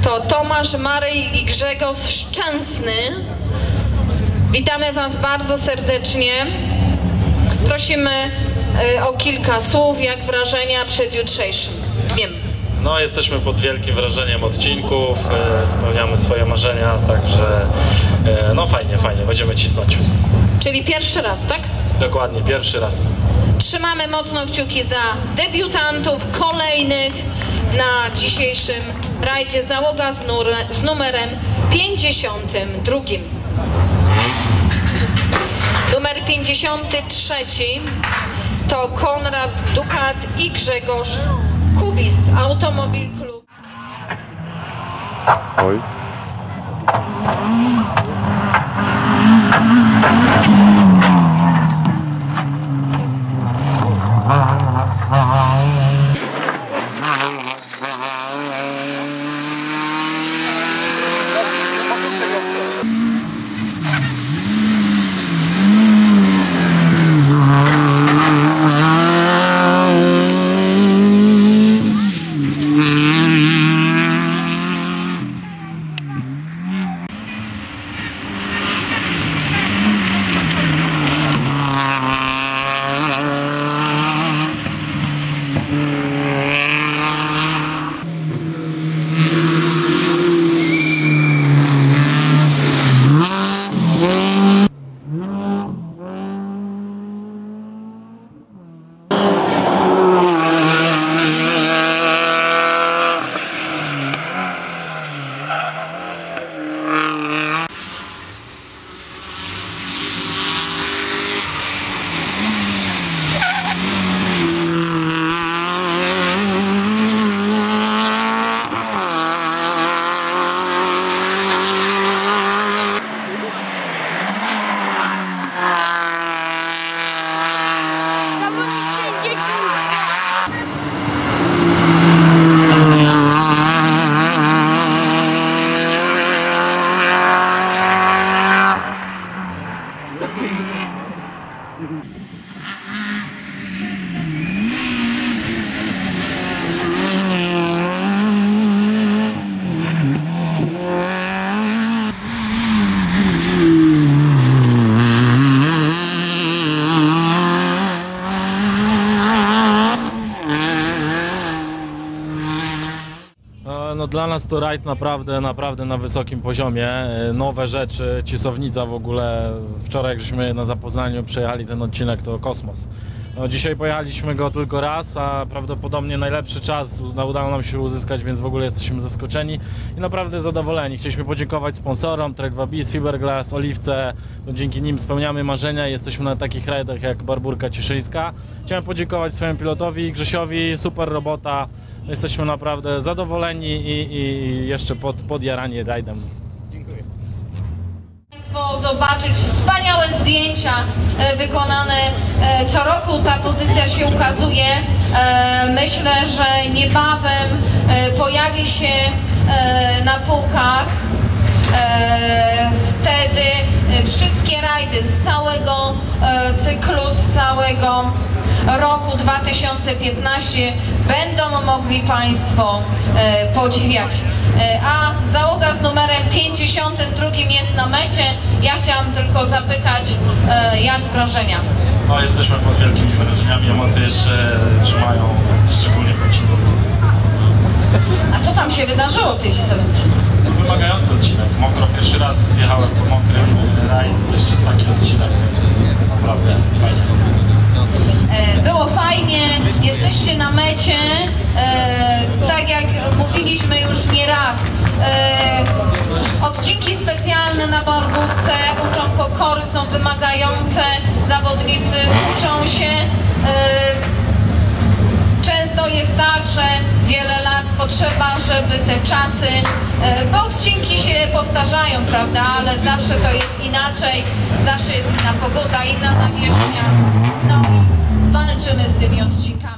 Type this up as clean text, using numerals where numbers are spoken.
to Tomasz, Maryj i Grzegorz Szczęsny. Witamy Was bardzo serdecznie. Prosimy o kilka słów, jak wrażenia przed jutrzejszym dniem. No, jesteśmy pod wielkim wrażeniem odcinków, spełniamy swoje marzenia, także no fajnie, będziemy cisnąć. Czyli pierwszy raz, tak? Dokładnie, pierwszy raz. Trzymamy mocno kciuki za debiutantów kolejnych na dzisiejszym rajdzie. Załoga z numerem 52. Numer 53 to Konrad Dukat i Grzegorz Kubis, Automobil Klub. Oj. No, dla nas to rajd naprawdę na wysokim poziomie, nowe rzeczy, Cisownica w ogóle, wczoraj jak żeśmy na zapoznaniu przejechali ten odcinek, to kosmos. No, dzisiaj pojechaliśmy go tylko raz, a prawdopodobnie najlepszy czas udało nam się uzyskać, więc w ogóle jesteśmy zaskoczeni i naprawdę zadowoleni. Chcieliśmy podziękować sponsorom, Trek 2Bis, Fiberglass, Oliwce, to dzięki nim spełniamy marzenia i jesteśmy na takich rajdach jak Barburka Cieszyńska. Chciałem podziękować swojemu pilotowi, Grzesiowi, super robota, jesteśmy naprawdę zadowoleni i jeszcze podjarani rajdem. Zobaczyć wspaniałe zdjęcia wykonane co roku, ta pozycja się ukazuje. Myślę, że niebawem pojawi się na półkach. Wtedy wszystkie rajdy z całego cyklu, z całego roku 2015 będą mogli Państwo podziwiać. A załoga z numerem 52 jest na mecie. Ja chciałam tylko zapytać, jak wrażenia? No, jesteśmy pod wielkimi wrażeniami, emocje jeszcze trzymają, szczególnie po Cisownicy. A co tam się wydarzyło w tej Cisownicy? Wymagający odcinek, mokro, pierwszy raz jechałem po mokrym rajd, jeszcze taki odcinek, więc naprawdę fajnie. Było fajnie, jesteście na mecie, tak jak mówiliśmy już nieraz, odcinki specjalne na Barburce uczą pokory, są wymagające, zawodnicy uczą się, często jest tak, że wiele lat potrzeba, żeby te czasy, bo odcinki się powtarzają, prawda, ale zawsze to jest inaczej, zawsze jest inna pogoda, inna nawierzchnia, no i walczymy z tymi odcinkami.